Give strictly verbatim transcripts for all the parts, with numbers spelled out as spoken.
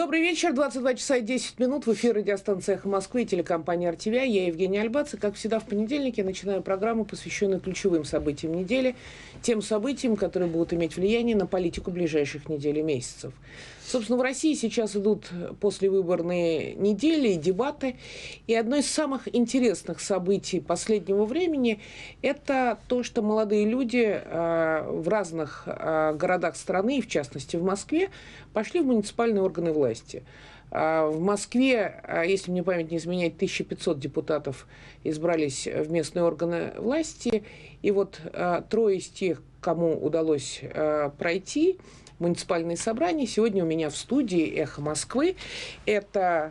Добрый вечер, двадцать два часа и десять минут. В эфире радиостанция «Эхо Москвы» и телекомпания эр ти ви. Я Евгения Альбац. И, как всегда, в понедельник я начинаю программу, посвященную ключевым событиям недели, тем событиям, которые будут иметь влияние на политику ближайших недель и месяцев. Собственно, в России сейчас идут послевыборные недели и дебаты. И одно из самых интересных событий последнего времени – это то, что молодые люди э, в разных э, городах страны, и в частности в Москве, пошли в муниципальные органы власти. Э, в Москве, э, если мне память не изменяет, тысяча пятьсот депутатов избрались в местные органы власти. И вот э, трое из тех, кому удалось э, пройти муниципальные собрания, сегодня у меня в студии «Эхо Москвы». Это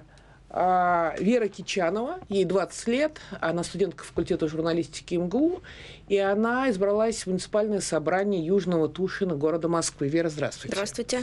э, Вера Кичанова, ей двадцать лет, она студентка факультета журналистики эм гэ у, и она избралась в муниципальное собрание Южного Тушина города Москвы. Вера, здравствуйте. Здравствуйте.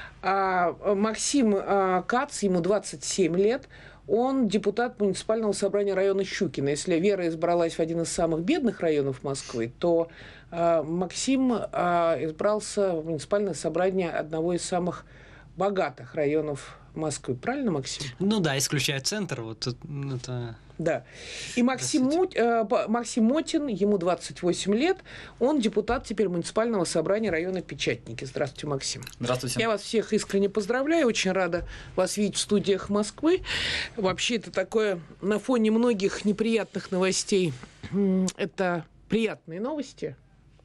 А, Максим а, Кац, ему двадцать семь лет, он депутат муниципального собрания района Щукино. Если Вера избралась в один из самых бедных районов Москвы, то а, Максим а, избрался в муниципальное собрание одного из самых богатых районов Москвы. Правильно, Максим? Ну да, исключая центр. Вот это... Да. И Максим, Мут, э, Максим Мотин, ему двадцать восемь лет, он депутат теперь муниципального собрания района Печатники. Здравствуйте, Максим. Здравствуйте. Я вас всех искренне поздравляю, очень рада вас видеть в студиях Москвы. Вообще это такое на фоне многих неприятных новостей. Это приятные новости.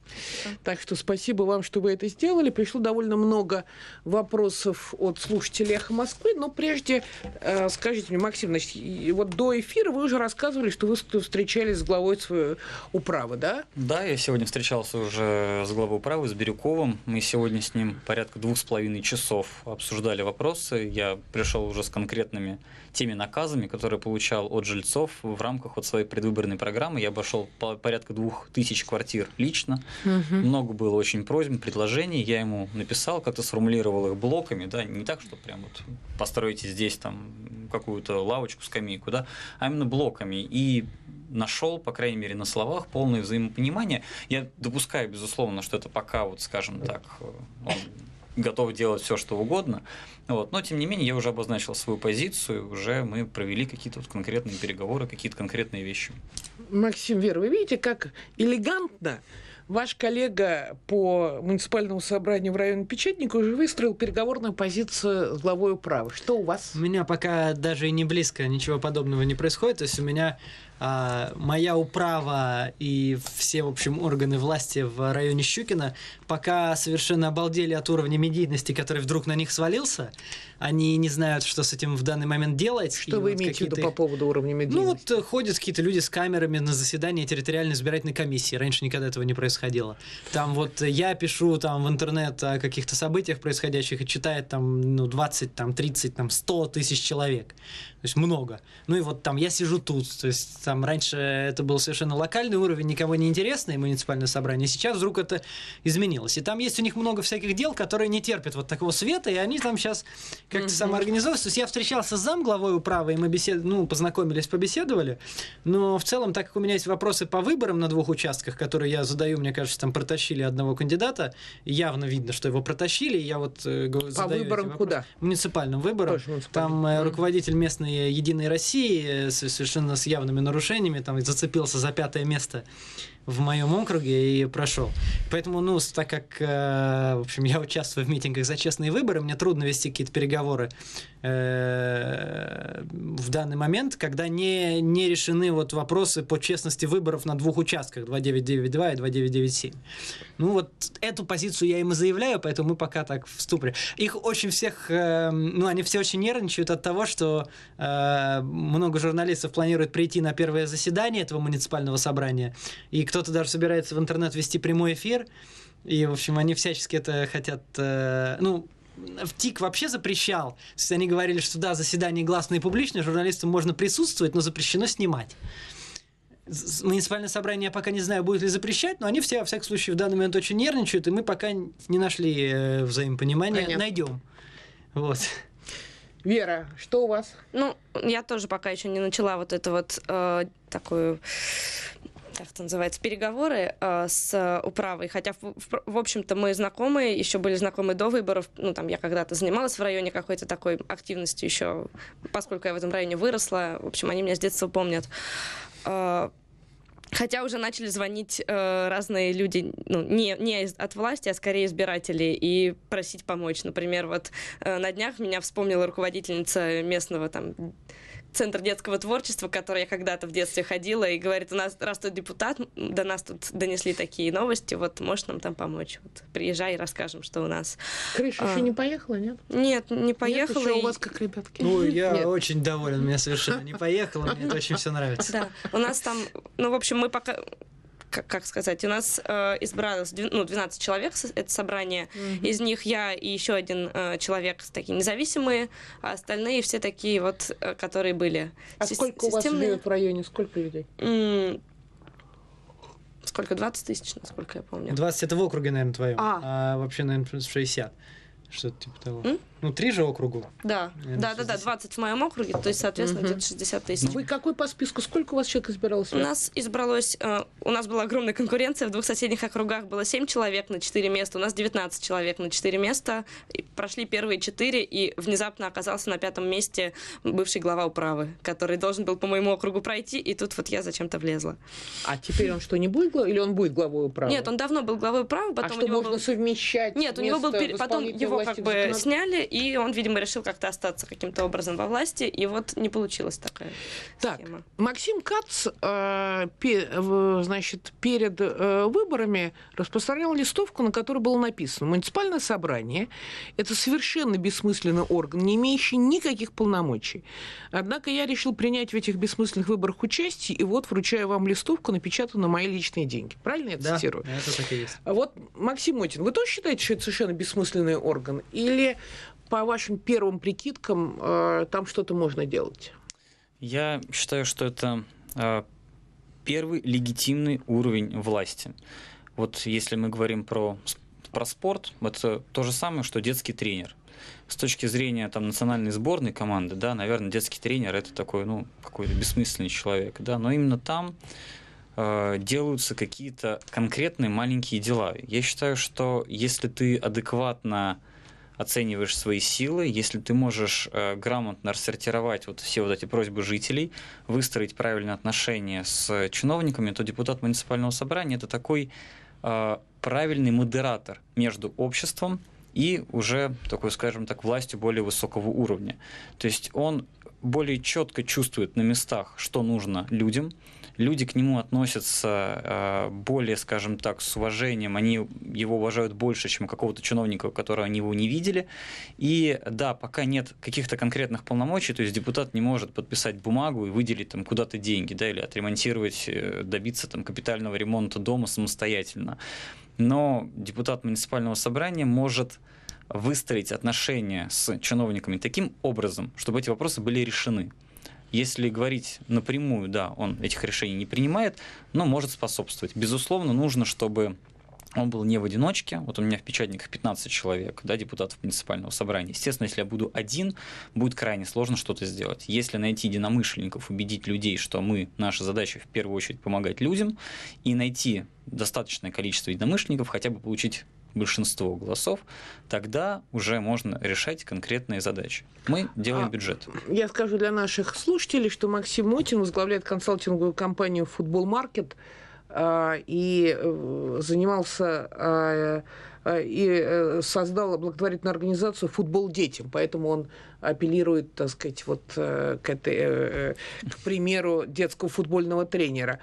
Так что спасибо вам, что вы это сделали. Пришло довольно много вопросов от слушателей «Эхо Москвы. Но прежде э, скажите мне, Максим, значит, вот до эфира вы уже рассказывали, что вы встречались с главой своей управы, да? Да, я сегодня встречался уже с главой управы, с Бирюковым. Мы сегодня с ним порядка двух с половиной часов обсуждали вопросы. Я пришел уже с конкретными теми наказами, которые получал от жильцов в рамках вот своей предвыборной программы. Я обошел порядка двух тысяч квартир лично. Угу. Много было очень просьб, предложений. Я ему написал, как-то сформулировал их блоками, да, не так, что прям вот постройте здесь там какую-то лавочку, скамейку, да, а именно блоками. И нашел, по крайней мере, на словах полное взаимопонимание. Я допускаю, безусловно, что это пока, вот, скажем так, он готов делать все, что угодно. Вот. Но, тем не менее, я уже обозначил свою позицию, уже мы провели какие-то вот конкретные переговоры, какие-то конкретные вещи. Максим, Вера, вы видите, как элегантно ваш коллега по муниципальному собранию в районе Печатника уже выстроил переговорную позицию с главой управы. Что у вас? У меня пока даже и не близко ничего подобного не происходит. То есть у меня а, моя управа и все, в общем, органы власти в районе Щукино пока совершенно обалдели от уровня медийности, который вдруг на них свалился. Они не знают, что с этим в данный момент делать. Что и вы вот имеете в виду по поводу уровня медийности? Ну вот ходят какие-то люди с камерами на заседание территориальной избирательной комиссии. Раньше никогда этого не происходило. Там вот я пишу там в интернет о каких-то событиях происходящих и читает там ну, двадцать, там, тридцать, там, сто тысяч человек. То есть много. Ну и вот там я сижу тут. То есть там раньше это был совершенно локальный уровень, никого не интересное муниципальное собрание. Сейчас вдруг это изменилось. И там есть у них много всяких дел, которые не терпят вот такого света, и они там сейчас как-то mm-hmm. самоорганизовываются. То есть я встречался с замглавой управы, и мы бесед... ну, познакомились, побеседовали. Но в целом, так как у меня есть вопросы по выборам на двух участках, которые я задаю, мне кажется, там протащили одного кандидата, явно видно, что его протащили. И я вот э, по выборам куда? Муниципальным выборам. Там э, руководитель местной Единой России совершенно с явными нарушениями там зацепился за пятое место в моем округе и прошел. Поэтому, ну, так как, э, в общем, я участвую в митингах за честные выборы, мне трудно вести какие-то переговоры э, в данный момент, когда не, не решены вот вопросы по честности выборов на двух участках, два девять девять два и два девять девять семь. Ну, вот эту позицию я им и заявляю, поэтому мы пока так в ступоре. Их очень всех, э, ну, они все очень нервничают от того, что э, много журналистов планируют прийти на первое заседание этого муниципального собрания, и кто кто-то даже собирается в интернет вести прямой эфир, и, в общем, они всячески это хотят... Э, ну, в ТИК вообще запрещал. То есть они говорили, что да, заседание гласное и публичное, журналистам можно присутствовать, но запрещено снимать. Муниципальное собрание я пока не знаю, будет ли запрещать, но они все, во всяком случае, в данный момент очень нервничают, и мы пока не нашли э, взаимопонимания. Понятно. Найдем. Вот. Вера, что у вас? Ну, я тоже пока еще не начала вот эту вот э, такую... как это называется, переговоры э, с управой, хотя, в, в, в общем-то, мы знакомы, еще были знакомы до выборов, ну, там, я когда-то занималась в районе какой-то такой активностью еще, поскольку я в этом районе выросла, в общем, они меня с детства помнят. Э, Хотя уже начали звонить э, разные люди, ну, не, не из, от власти, а скорее избиратели, и просить помочь. Например, вот э, на днях меня вспомнила руководительница местного там Центра детского творчества, в который я когда-то в детстве ходила, и говорит, у нас, раз тут депутат, до нас тут донесли такие новости, вот можешь нам там помочь? Вот, приезжай и расскажем, что у нас. Крыша а... еще не поехала, нет? Нет, не поехала. Нет, еще и... у вас как ребятки. Ну, я нет. очень доволен, мне совершенно не поехала, мне это очень все нравится. Да, у нас там, ну, в общем, мы пока... Как, как сказать, у нас э, избралось ну, двенадцать человек, это собрание. Mm-hmm. Из них я и еще один э, человек такие независимые, а остальные все такие вот, э, которые были. А Си- сколько системные... у вас живет в районе? Сколько людей? Mm- сколько? двадцать тысяч, насколько я помню. двадцать это в округе, наверное, твоем. А, а вообще, наверное, шестьдесят. Что-то типа того. М? Ну, три же округу. Да, да, да, да, двадцать в моем округе, то есть, соответственно, угу. где-то шестьдесят тысяч. Вы какой по списку? Сколько у вас человек избиралось? У нас избралось, э, у нас была огромная конкуренция, в двух соседних округах было семь человек на четыре места, у нас девятнадцать человек на четыре места, и прошли первые четыре, и внезапно оказался на пятом месте бывший глава управы, который должен был по моему округу пройти, и тут вот я зачем-то влезла. А теперь он что, не будет главой, или он будет главой управы? Нет, он давно был главой управы, потом а у что, него можно был... совмещать? Нет, у него был пер... потом его как бы сняли, и он, видимо, решил как-то остаться каким-то образом во власти, и вот не получилась такая так, схема. Максим Кац, э, пе, э, значит, перед э, выборами распространял листовку, на которой было написано: муниципальное собрание – это совершенно бессмысленный орган, не имеющий никаких полномочий. Однако я решил принять в этих бессмысленных выборах участие, и вот вручаю вам листовку, напечатанную на мои личные деньги. Правильно я да, цитирую? Да, это так и есть. Вот, Максим Мотин, вы тоже считаете, что это совершенно бессмысленный орган? Или по вашим первым прикидкам э, там что-то можно делать? Я считаю, что это э, первый легитимный уровень власти. Вот если мы говорим про, про спорт, это то же самое, что детский тренер. С точки зрения там, национальной сборной команды, да, наверное, детский тренер – это такой, ну, какой-то бессмысленный человек, да, но именно там э, делаются какие-то конкретные маленькие дела. Я считаю, что если ты адекватно оцениваешь свои силы, если ты можешь э, грамотно рассортировать вот все вот эти просьбы жителей, выстроить правильные отношения с чиновниками, то депутат муниципального собрания – это такой э, правильный модератор между обществом и уже такой, скажем так, властью более высокого уровня. То есть он более четко чувствует на местах, что нужно людям. Люди к нему относятся э, более, скажем так, с уважением, они его уважают больше, чем какого-то чиновника, которого они его не видели. И да, пока нет каких-то конкретных полномочий, то есть депутат не может подписать бумагу и выделить там куда-то деньги, да, или отремонтировать, добиться там капитального ремонта дома самостоятельно. Но депутат муниципального собрания может выстроить отношения с чиновниками таким образом, чтобы эти вопросы были решены. Если говорить напрямую, да, он этих решений не принимает, но может способствовать. Безусловно, нужно, чтобы он был не в одиночке. Вот у меня в печатниках пятнадцать человек, да, депутатов муниципального собрания. Естественно, если я буду один, будет крайне сложно что-то сделать. Если найти единомышленников, убедить людей, что мы, наша задача в первую очередь помогать людям, и найти достаточное количество единомышленников, хотя бы получить большинство голосов, тогда уже можно решать конкретные задачи. Мы делаем а, бюджет. Я скажу для наших слушателей, что Максим Мотин возглавляет консалтинговую компанию «Футбол Маркет» э, и э, занимался э, э, и э, создал благотворительную организацию «Футбол детям», поэтому он апеллирует, так сказать, вот э, к, этой, э, к примеру детского футбольного тренера.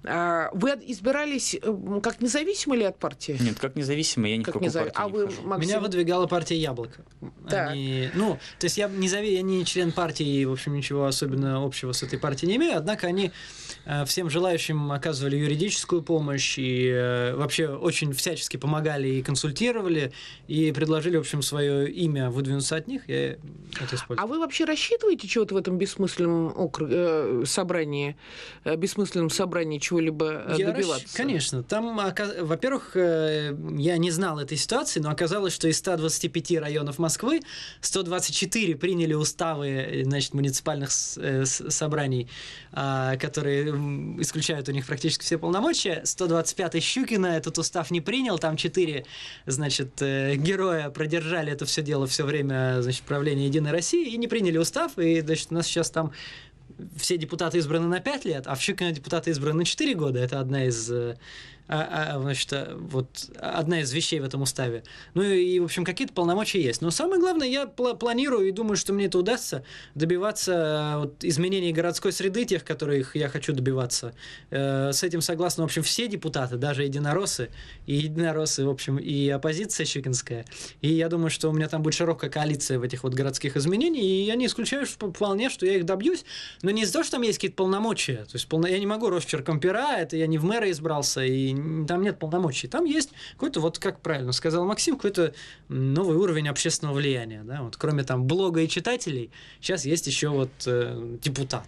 А вы избирались как независимый или от партии? Нет, как независимый, я ни в какую незав... партию а не вы, вхожу. Максим... Меня выдвигала партия «Яблоко». Они... Ну, то есть я не, зави... я не член партии, и, в общем, ничего особенно общего с этой партией не имею, однако они э, всем желающим оказывали юридическую помощь и э, вообще очень всячески помогали и консультировали проконсультировали и предложили, в общем, свое имя выдвинуться от них, я это использую. А вы вообще рассчитываете чего-то в этом бессмысленном округ... э, собрании, э, бессмысленном собрании чего-либо э, Я добиваться? расщ- Конечно. Там, во-первых, э, я не знал этой ситуации, но оказалось, что из ста двадцати пяти районов Москвы сто двадцать четыре приняли уставы, значит, муниципальных э, собраний, э, которые исключают у них практически все полномочия. сто двадцать пятый Щукина этот устав не принял, там четыре, значит, э, героя продержали это все дело все время, значит, правления Единой России и не приняли устав, и, значит, у нас сейчас там все депутаты избраны на пять лет, а в Щукино депутаты избраны на четыре года. Это одна из, а, а, значит, вот, одна из вещей в этом уставе. Ну и, в общем, какие-то полномочия есть. Но самое главное, я пл- планирую и думаю, что мне это удастся, добиваться вот, изменений городской среды, тех, которых я хочу добиваться. Э, с этим согласны, в общем, все депутаты, даже единороссы, и единороссы, в общем, и оппозиция щукинская. И я думаю, что у меня там будет широкая коалиция в этих вот городских изменениях, и я не исключаю что, вполне, что я их добьюсь, но не из-за того, что там есть какие-то полномочия. То есть полно... я не могу росчерком пера, это я не в мэра избрался, и там нет полномочий. Там есть какой-то, вот как правильно сказал Максим, какой-то новый уровень общественного влияния. Да? Вот, кроме там блога и читателей, сейчас есть еще вот э, депутат.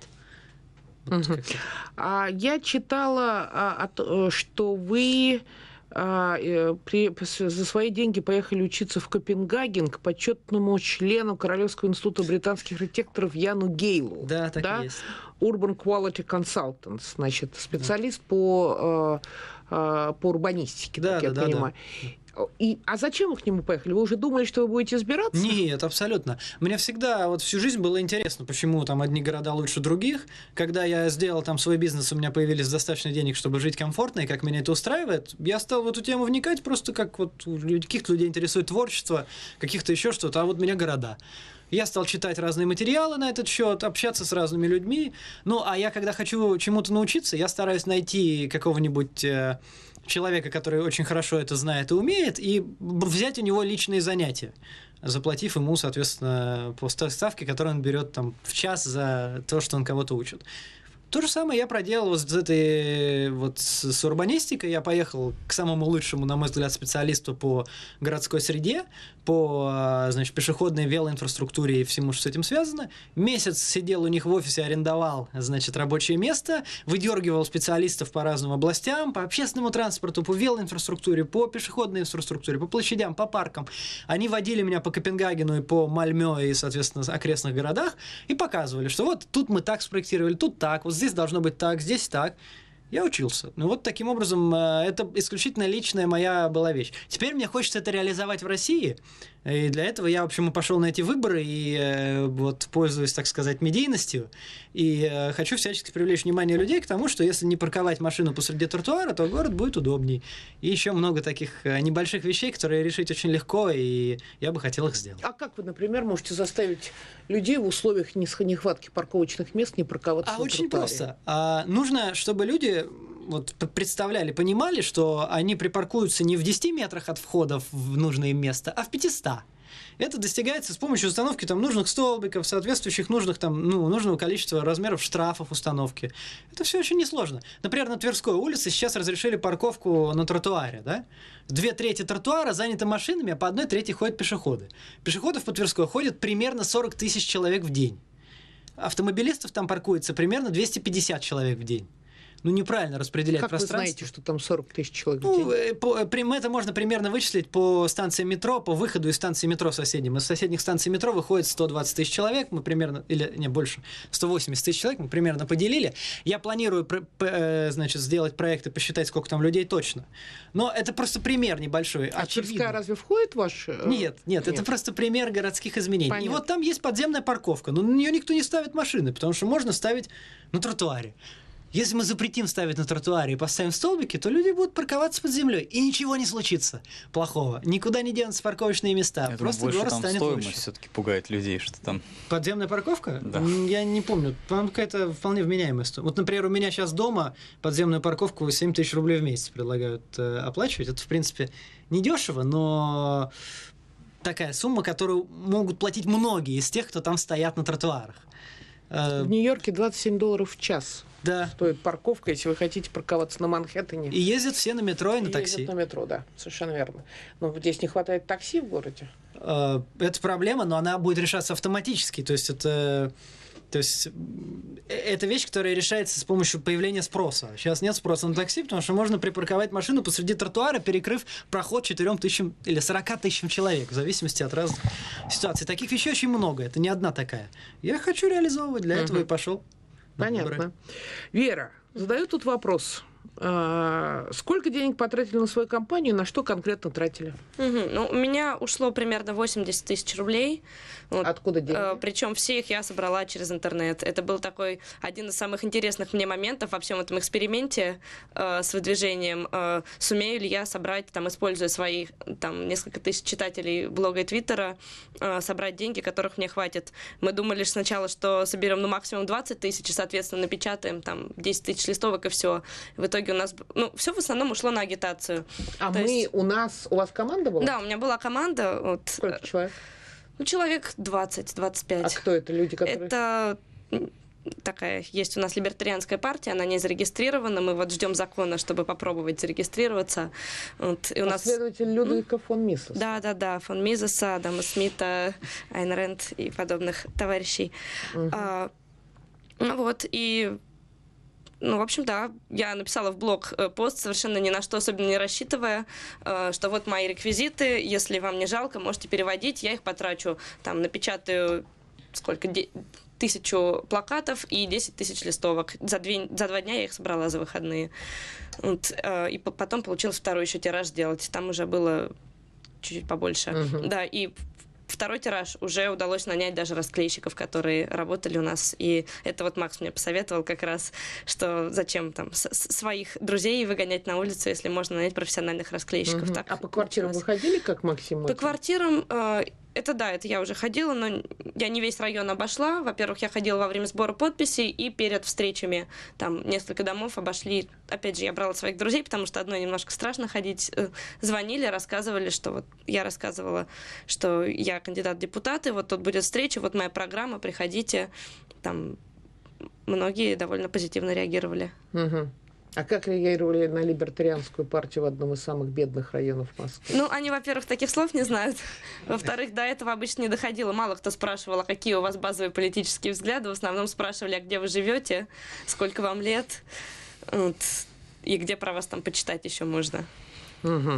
Вот угу. А я читала, а, а, что вы а, при, за свои деньги поехали учиться в Копенгаген к почетному члену Королевского института британских архитекторов Яну Гейлу. Да, так да? и есть. Urban Quality Consultants, значит, специалист да. по, по урбанистике, да, как да, я да, понимаю. Да. И, а зачем вы к нему поехали? Вы уже думали, что вы будете избираться? Нет, абсолютно. Мне всегда вот всю жизнь было интересно, почему там одни города лучше других. Когда я сделал там свой бизнес, у меня появились достаточно денег, чтобы жить комфортно, и как меня это устраивает, я стал в эту тему вникать, просто как вот каких-то людей интересует творчество, каких-то еще что-то, а вот меня города. Я стал читать разные материалы на этот счет, общаться с разными людьми. Ну, а я, когда хочу чему-то научиться, я стараюсь найти какого-нибудь э, человека, который очень хорошо это знает и умеет, и взять у него личные занятия, заплатив ему, соответственно, по ставке, которую он берет там, в час за то, что он кого-то учит. То же самое я проделал вот с этой вот с, с урбанистикой. Я поехал к самому лучшему, на мой взгляд, специалисту по городской среде, по, значит, пешеходной велоинфраструктуре и всему, что с этим связано. Месяц сидел у них в офисе, арендовал, значит, рабочее место, выдергивал специалистов по разным областям, по общественному транспорту, по велоинфраструктуре, по пешеходной инфраструктуре, по площадям, по паркам. Они водили меня по Копенгагену и по Мальмё и, соответственно, окрестных городах и показывали, что вот тут мы так спроектировали, тут так, вот здесь должно быть так, здесь так. Я учился. Ну вот таким образом, это исключительно личная моя была вещь. Теперь мне хочется это реализовать в России. И для этого я, в общем, пошел на эти выборы и вот пользуюсь, так сказать, медийностью. И хочу всячески привлечь внимание людей к тому, что если не парковать машину посреди тротуара, то город будет удобней. И еще много таких небольших вещей, которые решить очень легко, и я бы хотел их сделать. А как вы, например, можете заставить людей в условиях нехватки парковочных мест не парковаться а на очень тротуаре? просто. А, нужно, чтобы люди вот представляли, понимали, что они припаркуются не в десяти метрах от входа в нужное им место, а в пятистах. Это достигается с помощью установки там, нужных столбиков, соответствующих нужных, там, ну, нужного количества размеров штрафов установки. Это все очень несложно. Например, на Тверской улице сейчас разрешили парковку на тротуаре. Да? Две трети тротуара заняты машинами, а по одной трети ходят пешеходы. Пешеходов по Тверской ходит примерно сорок тысяч человек в день. Автомобилистов там паркуется примерно двести пятьдесят человек в день. Ну, неправильно распределять как пространство. Как вы знаете, что там сорок тысяч человек в ну, день? По, это можно примерно вычислить по станции метро, по выходу из станции метро соседним. Из соседних станций метро выходит сто двадцать тысяч человек, мы примерно, или не больше, сто восемьдесят тысяч человек, мы примерно поделили. Я планирую, значит, сделать проект и посчитать, сколько там людей точно. Но это просто пример небольшой. А Тверская разве входит в ваш... Нет, нет, нет, это просто пример городских изменений. Понятно. И вот там есть подземная парковка, но на нее никто не ставит машины, потому что можно ставить на тротуаре. Если мы запретим ставить на тротуаре и поставим столбики, то люди будут парковаться под землей, и ничего не случится плохого. Никуда не денутся парковочные места. Я Просто думаю, город там станет стоимость лучше. Все-таки пугает людей, что там. Подземная парковка? Да. Я не помню. По-моему, какая-то вполне вменяемая стоимость. Вот, например, у меня сейчас дома подземную парковку семь тысяч рублей в месяц предлагают э, оплачивать. Это, в принципе, недешево, но такая сумма, которую могут платить многие из тех, кто там стоят на тротуарах. В Нью-Йорке двадцать семь долларов в час. Да. стоит парковка, если вы хотите парковаться на Манхэттене. И ездят все на метро и на И такси. ездят на метро, да, совершенно верно. Но здесь не хватает такси в городе. Э, Это проблема, но она будет решаться автоматически. То есть это... То есть это вещь, которая решается с помощью появления спроса. Сейчас нет спроса на такси, потому что можно припарковать машину посреди тротуара, перекрыв проход четырем тысячам или сорока тысячам человек, в зависимости от разных ситуаций. Таких вещей очень много, это не одна такая. Я хочу реализовывать, для этого и пошел. Понятно. Вера, задаю тут вопрос. А, сколько денег потратили на свою компанию, на что конкретно тратили? Мгм. Ну, у меня ушло примерно восемьдесят тысяч рублей. Вот. Откуда деньги? Э, Причем все их я собрала через интернет. Это был такой один из самых интересных мне моментов во всем этом эксперименте э, с выдвижением. Э, сумею ли я собрать, там, используя свои там, несколько тысяч читателей блога и твиттера, э, собрать деньги, которых мне хватит. Мы думали сначала, что соберем ну, максимум двадцать тысяч, и, соответственно, напечатаем там десять тысяч листовок и все. В итоге у нас, ну, все в основном ушло на агитацию. А То мы, есть- у нас, у вас команда была? Да, у меня была команда, вот, Сколько человек? ну, человек двадцать-двадцать А пять. кто это люди, которые... Это м, такая, есть у нас либертарианская партия, она не зарегистрирована, мы вот ждем закона, чтобы попробовать зарегистрироваться. Вот, и у нас... Последователь Людвига фон Мисеса. Да, да, да, фон Мизеса, Адама Смита, Айн Рэнд и подобных товарищей. Мгм. А, ну вот, и ну, в общем, да, я написала в блог э, пост, совершенно ни на что особенно не рассчитывая, э, что вот мои реквизиты, если вам не жалко, можете переводить, я их потрачу, там, напечатаю сколько, де- тысячу плакатов и десять тысяч листовок. За, две, за два дня я их собрала за выходные. Вот, э, и по- потом получилось второй еще тираж сделать, там уже было чуть-чуть побольше. Мгм. Да, и второй тираж уже удалось нанять даже расклейщиков, которые работали у нас. И это вот Макс мне посоветовал как раз, что зачем там с- с- своих друзей выгонять на улицу, если можно нанять профессиональных расклейщиков. Мгм. Так А по квартирам получилось. вы ходили, как Максим? По Мотин? квартирам, э, это да, это я уже ходила, но я не весь район обошла. Во-первых, я ходила во время сбора подписей и перед встречами. Там несколько домов обошли. Опять же, я брала своих друзей, потому что одной немножко страшно ходить. Э, Звонили, рассказывали, что вот я рассказывала, что я кандидат в депутаты, вот тут будет встреча, вот моя программа, приходите. Там многие довольно позитивно реагировали. Мгм. А как реагировали на либертарианскую партию в одном из самых бедных районов Москвы? Ну, они, во-первых, таких слов не знают. Во-вторых, до этого обычно не доходило. Мало кто спрашивал, а какие у вас базовые политические взгляды. В основном спрашивали, а где вы живете, сколько вам лет, вот, и где про вас там почитать еще можно. Мгм.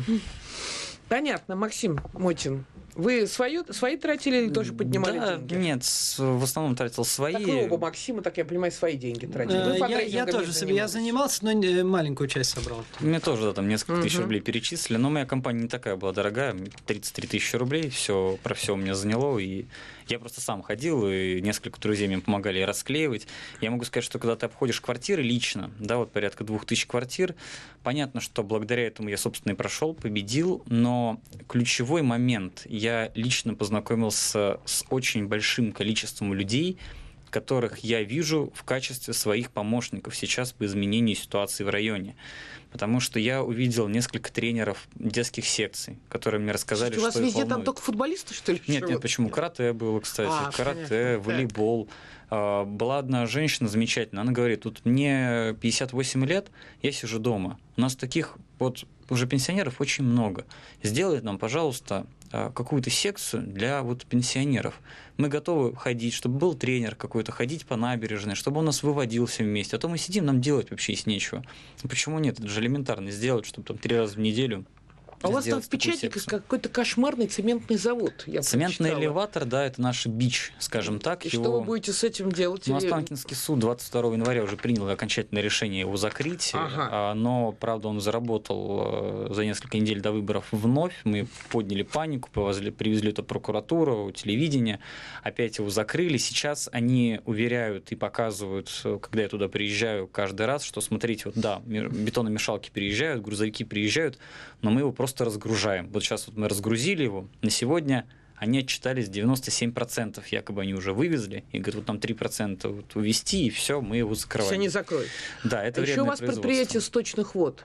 Понятно, Максим Мотин. Вы свою, свои тратили или тоже поднимали Да, деньги? нет, с- в основном тратил свои. Так вы оба Максима, так я понимаю, свои деньги тратили. Вы Э, Я, фандрейзингом я не тоже себе, я занимались. занимался, но не- маленькую часть собрал. Мне тоже, да, там несколько тысяч Мгм. рублей перечислили, но моя компания не такая была дорогая, тридцать три тысячи рублей, все, про все у меня заняло, и я просто сам ходил, и несколько друзей мне помогали расклеивать. Я могу сказать, что когда ты обходишь квартиры лично, да, вот порядка двух тысяч квартир, понятно, что благодаря этому я, собственно, и прошел, победил, но ключевой момент, я лично познакомился с очень большим количеством людей, которых я вижу в качестве своих помощников сейчас по изменению ситуации в районе. Потому что я увидел несколько тренеров детских секций, которые мне рассказали, Слушайте, у вас что их везде там волнует. только футболисты, что ли? Нет, живут? нет, почему? Карате было, кстати. А, Карате, понятно. волейбол. А, Была одна женщина замечательная, она говорит, тут мне пятьдесят восемь лет, я сижу дома. У нас таких вот уже пенсионеров очень много. Сделай нам, пожалуйста, а, какую-то секцию для вот пенсионеров. Мы готовы ходить, чтобы был тренер какой-то, ходить по набережной, чтобы он нас выводил все вместе. А то мы сидим, нам делать вообще есть нечего. Почему нет? Это же элементарно сделать, чтобы там три раза в неделю. А у вас там сделать в такую Печатниках секцию. какой-то кошмарный цементный завод. Я Цементный прочитала. элеватор, да, это наш бич, скажем так. И его... что вы будете с этим делать? Ну, Или- Останкинский суд двадцать второго января уже принял окончательное решение его закрыть, Ага. а, но, правда, он заработал э, за несколько недель до выборов вновь. Мы подняли панику, повезли, привезли это в прокуратуру, телевидение, опять его закрыли. Сейчас они уверяют и показывают, э, когда я туда приезжаю каждый раз, что, смотрите, вот да, ми- бетономешалки приезжают, грузовики приезжают, но мы его просто разгружаем. Вот сейчас вот мы разгрузили его, на сегодня они отчитались девяносто семь процентов, якобы они уже вывезли, и говорят, вот нам три процента вот увезти, и все, мы его Все закрываем. не закроют. Да, это А еще у вредное вас производство. предприятие сточных вод.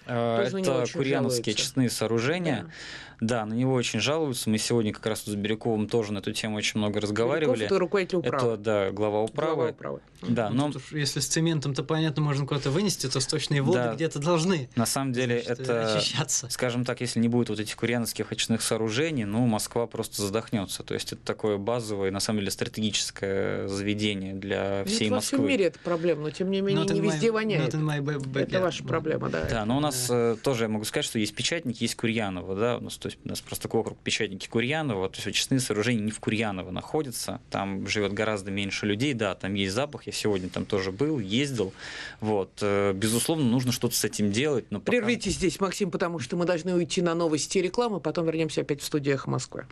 Это курьяновские очистные сооружения. Да. Да, на него очень жалуются. Мы сегодня как раз с Бирюковым тоже на эту тему очень много разговаривали. Бирюков — это руководитель управы. Это, да, глава управы. Глава управы. Да, ну, но... тут уж, если с цементом-то, понятно, можно куда-то вынести, то сточные воды да. где-то должны на самом деле значит, это, очищаться. Скажем так, если не будет вот этих курьяновских очистных сооружений, ну, Москва просто задохнется. То есть это такое базовое, на самом деле, стратегическое заведение для всей это Москвы. Во всем мире это проблема, но тем не менее не везде my, воняет. Это ваша проблема, да. Да, но у нас да. тоже, я могу сказать, что есть Печатник, есть Курьяново, да, у нас, то есть, у нас просто такой округ Печатники Курьяново, то есть очистные сооружения не в Курьяново находятся, там живет гораздо меньше людей, да, там есть запах, я сегодня там тоже был, ездил, вот, безусловно, нужно что-то с этим делать. Но пока... Прервите здесь, Максим, потому что мы должны уйти на новости и рекламу, потом вернемся опять в студию «Эхо Москвы».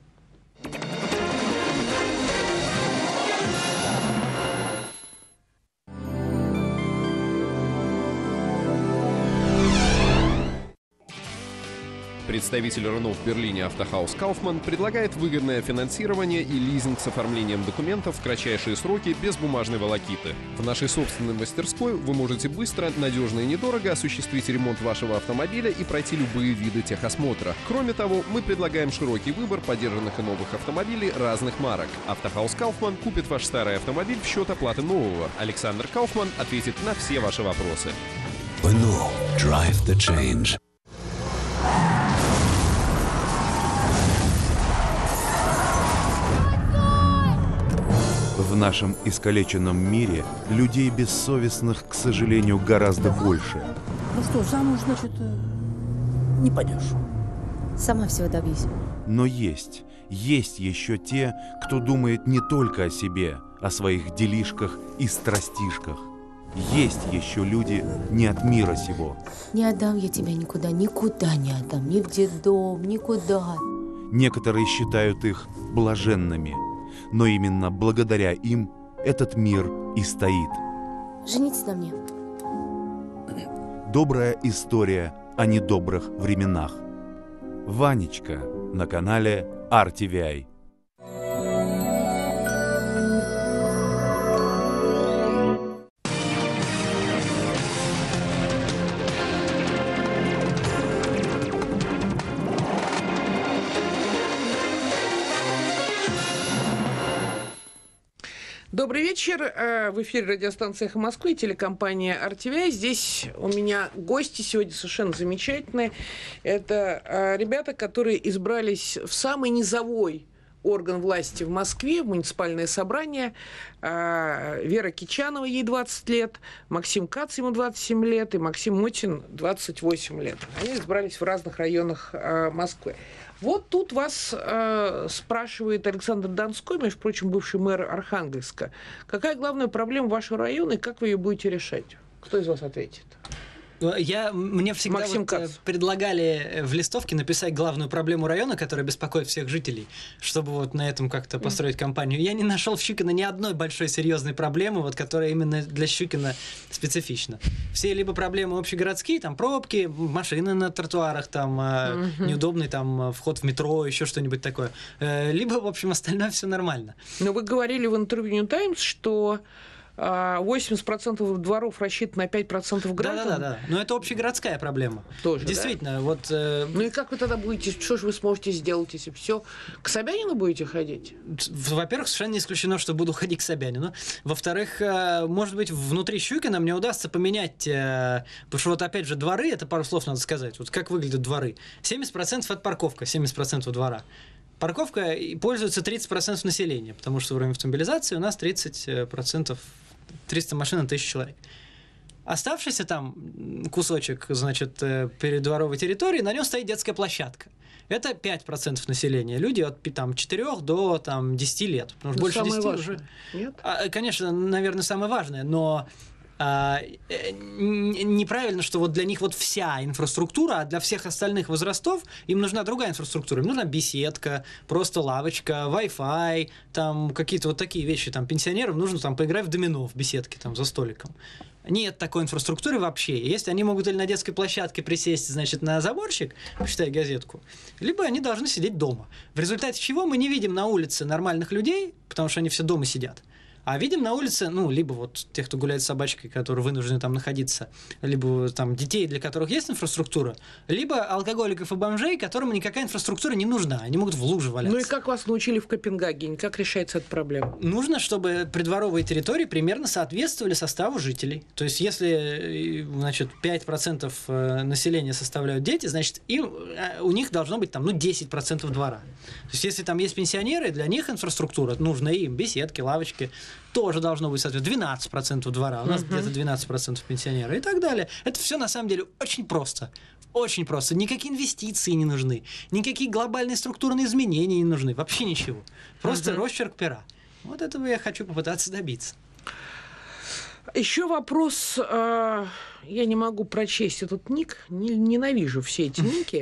Представитель Renault в Берлине «Автохаус Кауфман» предлагает выгодное финансирование и лизинг с оформлением документов в кратчайшие сроки без бумажной волокиты. В нашей собственной мастерской вы можете быстро, надежно и недорого осуществить ремонт вашего автомобиля и пройти любые виды техосмотра. Кроме того, мы предлагаем широкий выбор подержанных и новых автомобилей разных марок. «Автохаус Кауфман» купит ваш старый автомобиль в счет оплаты нового. Александр Кауфман ответит на все ваши вопросы. Renault. Drive the change. В нашем искалеченном мире людей бессовестных, к сожалению, гораздо больше. Ну что, замуж, значит, не пойдешь. Сама всего добьюсь. Но есть, есть еще те, кто думает не только о себе, о своих делишках и страстишках. Есть еще люди не от мира сего. Не отдам я тебя никуда, никуда не отдам, ни в детдом, никуда. Некоторые считают их блаженными. Но именно благодаря им этот мир и стоит. Женитесь на мне. Добрая история о недобрых временах. Ванечка на канале ар ти ви ай. Добрый вечер. В эфире радиостанция «Эхо Москвы» и телекомпания ар ти ви ай. Здесь у меня гости сегодня совершенно замечательные. Это ребята, которые избрались в самый низовой орган власти в Москве, в муниципальное собрание. Вера Кичанова, ей двадцать лет, Максим Кац, ему двадцать семь лет, и Максим Мутин, двадцать восемь лет. Они избрались в разных районах Москвы. Вот тут вас э, спрашивает Александр Донской, между прочим, бывший мэр Архангельска. Какая главная проблема вашего района и как вы ее будете решать? Кто из вас ответит? Я, мне всегда вот предлагали в листовке написать главную проблему района, которая беспокоит всех жителей, чтобы вот на этом как-то построить кампанию. Я не нашел в Щукино ни одной большой серьезной проблемы, вот, которая именно для Щукина специфична. Все либо проблемы общегородские, там пробки, машины на тротуарах, там uh-huh. неудобный там вход в метро, еще что-нибудь такое. Либо, в общем, остальное все нормально. Но вы говорили в интервью New Times, что восемьдесят процентов дворов рассчитаны на пять процентов граждан. Да, да, да. Но это общегородская проблема. Тоже, действительно, да? вот. Э... Ну и как вы тогда будете? Что же вы сможете сделать, если все к Собянину будете ходить? Во-первых, совершенно не исключено, что буду ходить к Собянину. Во-вторых, э, может быть, внутри Щукина мне удастся поменять, э, потому что вот опять же дворы, это пару слов надо сказать. Вот как выглядят дворы. семьдесят процентов это парковка, семьдесят процентов двора. Парковка пользуется тридцать процентов населения, потому что уровень автомобилизации у нас тридцать процентов. триста машин на тысячу человек. Оставшийся там кусочек, значит, перед дворовой территорией, на нем стоит детская площадка. Это пять процентов населения. Люди от там, четырёх до там, десяти лет. Потому что больше десяти уже... Нет? А, конечно, наверное, самое важное, но а, неправильно, что вот для них вот вся инфраструктура, а для всех остальных возрастов им нужна другая инфраструктура. Им нужна беседка, просто лавочка, Wi-Fi, там какие-то вот такие вещи. Там пенсионерам нужно там поиграть в домино в беседке, там за столиком. Нет такой инфраструктуры вообще. Есть, они могут или на детской площадке присесть, значит, на заборчик, почитай газетку, либо они должны сидеть дома. В результате чего мы не видим на улице нормальных людей, потому что они все дома сидят. А видим на улице, ну, либо вот тех, кто гуляет с собачкой, которые вынуждены там находиться, либо там детей, для которых есть инфраструктура, либо алкоголиков и бомжей, которым никакая инфраструктура не нужна, они могут в луже валяться. Ну и как вас научили в Копенгагене? Как решается эта проблема? Нужно, чтобы придворовые территории примерно соответствовали составу жителей. То есть, если, значит, пять процентов населения составляют дети, значит, им, у них должно быть там, ну, десять процентов двора. То есть, если там есть пенсионеры, для них инфраструктура нужна им, беседки, лавочки, тоже должно быть, соответственно, двенадцать процентов двора. У нас uh-huh. где-то двенадцать процентов пенсионеры и так далее. Это все на самом деле очень просто. Очень просто. Никакие инвестиции не нужны. Никакие глобальные структурные изменения не нужны. Вообще ничего. Просто uh-huh. росчерк пера. Вот этого я хочу попытаться добиться. Еще вопрос. Э, я не могу прочесть этот ник. Не, ненавижу все эти ники.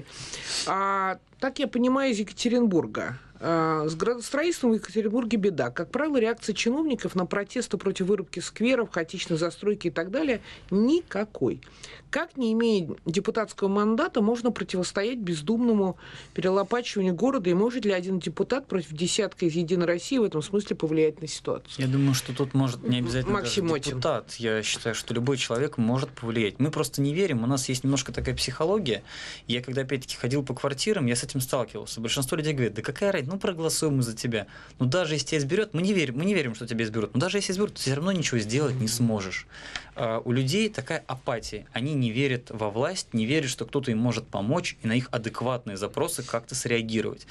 А, так я понимаю, из Екатеринбурга. С градостроительством в Екатеринбурге беда. Как правило, реакция чиновников на протесты против вырубки скверов, хаотичной застройки и так далее никакой. Как, не имея депутатского мандата, можно противостоять бездумному перелопачиванию города? И может ли один депутат против десятка из «Единой России» в этом смысле повлиять на ситуацию? Я думаю, что тут может не обязательно Максим даже депутат. Я считаю, что любой человек может повлиять. Мы просто не верим. У нас есть немножко такая психология. Я когда, опять-таки, ходил по квартирам, я с этим сталкивался. Большинство людей говорит, да какая разница, ну проголосуем мы за тебя. Ну даже если тебя изберет, мы не верим, мы не верим, что тебя изберут. Но даже если изберут, ты все равно ничего сделать не сможешь. А у людей такая апатия. Они не верят во власть, не верят, что кто-то им может помочь, и на их адекватные запросы как-то среагировать.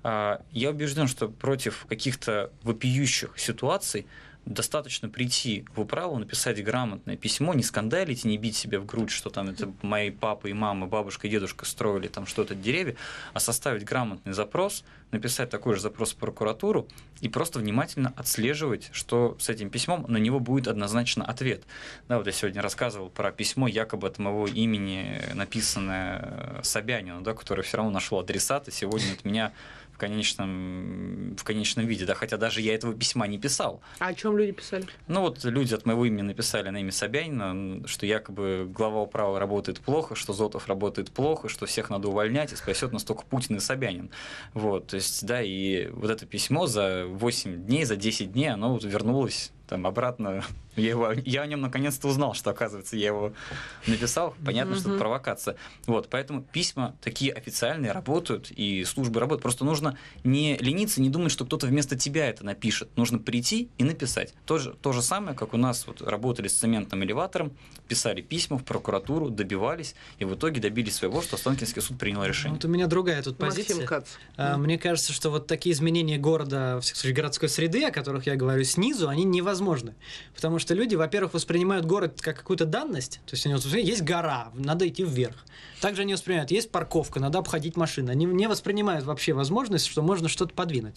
А я убежден, что против каких-то вопиющих ситуаций достаточно прийти в управу, написать грамотное письмо, не скандалить и не бить себя в грудь, что там это мои папа и мама, бабушка и дедушка строили там что-то деревья, а составить грамотный запрос, написать такой же запрос в прокуратуру и просто внимательно отслеживать, что с этим письмом на него будет однозначно ответ. Да, вот я сегодня рассказывал про письмо якобы от моего имени, написанное Собянину, да, которое все равно нашло адресата сегодня от меня в конечном, в конечном виде, да, хотя даже я этого письма не писал. А о чем люди писали? Ну вот люди от моего имени написали на имя Собянина, что якобы глава управы работает плохо, что Зотов работает плохо, что всех надо увольнять, и спасет нас только Путин и Собянин. Вот, то есть, да, и вот это письмо за восемь дней, за десять дней, оно вот вернулось там обратно. Я, его, я о нем наконец-то узнал, что, оказывается, я его написал. Понятно, mm-hmm. что это провокация. Вот, поэтому письма такие официальные работают, и службы работают. Просто нужно не лениться, не думать, что кто-то вместо тебя это напишет. Нужно прийти и написать. То же, то же самое, как у нас вот работали с цементным элеватором, писали письма в прокуратуру, добивались, и в итоге добились своего, что Останкинский суд принял решение. Вот у меня другая тут позиция. Максим Кац. А, мне кажется, что вот такие изменения города, в случае городской среды, о которых я говорю снизу, они невозможны. Потому что люди, во-первых, воспринимают город как какую-то данность. То есть они вот, есть гора, надо идти вверх. Также они воспринимают, есть парковка, надо обходить машины. Они не воспринимают вообще возможность, что можно что-то подвинуть.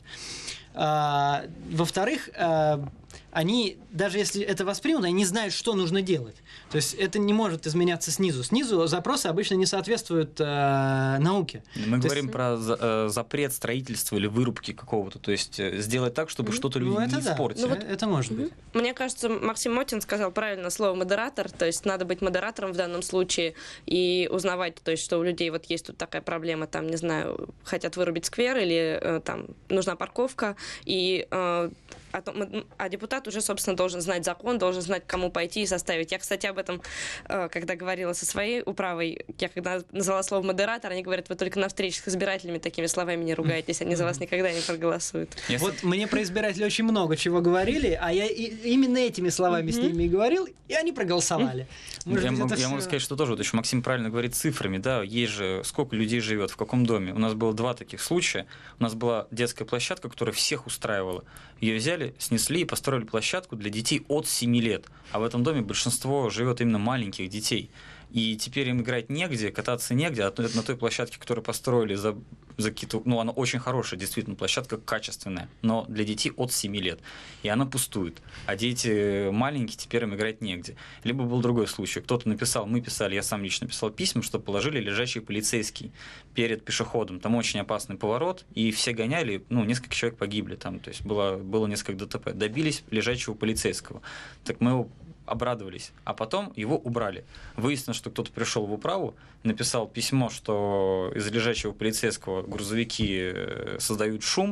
А, во-вторых, а, они, даже если это воспримут, они не знают, что нужно делать. То есть это не может изменяться снизу. Снизу запросы обычно не соответствуют э, науке. Мы то говорим есть... про за, запрет строительства или вырубки какого-то. То есть сделать так, чтобы mm-hmm. что-то люди ну, не да. испортили. Ну, вот, это может mm-hmm. быть. Мне кажется, Максим Мотин сказал правильно слово «модератор». То есть надо быть модератором в данном случае и узнавать, то есть, что у людей вот есть тут такая проблема, там, не знаю, хотят вырубить сквер или э, там нужна парковка. И э, а, а депутат уже, собственно, должен знать закон, должен знать, к кому пойти и составить. Я, кстати, об этом, когда говорила со своей управой, я когда назвала слово «модератор», они говорят, вы только на встречах с избирателями такими словами не ругаетесь, они за вас никогда не проголосуют. Yes. Вот мне про избирателей очень много чего говорили, а я и, именно этими словами mm-hmm. с ними и говорил, и они проголосовали. Может, я быть, могу, я могу сказать, что тоже, вот еще Максим правильно говорит цифрами, да, есть же, сколько людей живет, в каком доме. У нас было два таких случая. У нас была детская площадка, которая всех устраивала. Ее взяли, снесли и построили площадку для детей от семи лет. А в этом доме большинство живет именно маленьких детей. И теперь им играть негде, кататься негде, а на той площадке, которую построили за, за какие-то... Ну, она очень хорошая, действительно, площадка качественная, но для детей от семи лет. И она пустует. А дети маленькие, теперь им играть негде. Либо был другой случай. Кто-то написал, мы писали, я сам лично писал письма, что положили лежачий полицейский перед пешеходом. Там очень опасный поворот, и все гоняли, ну, несколько человек погибли там, то есть было, было несколько ДТП. Добились лежачего полицейского. Так мы его обрадовались, а потом его убрали. Выяснилось, что кто-то пришел в управу, написал письмо, что из лежачего полицейского грузовики создают шум,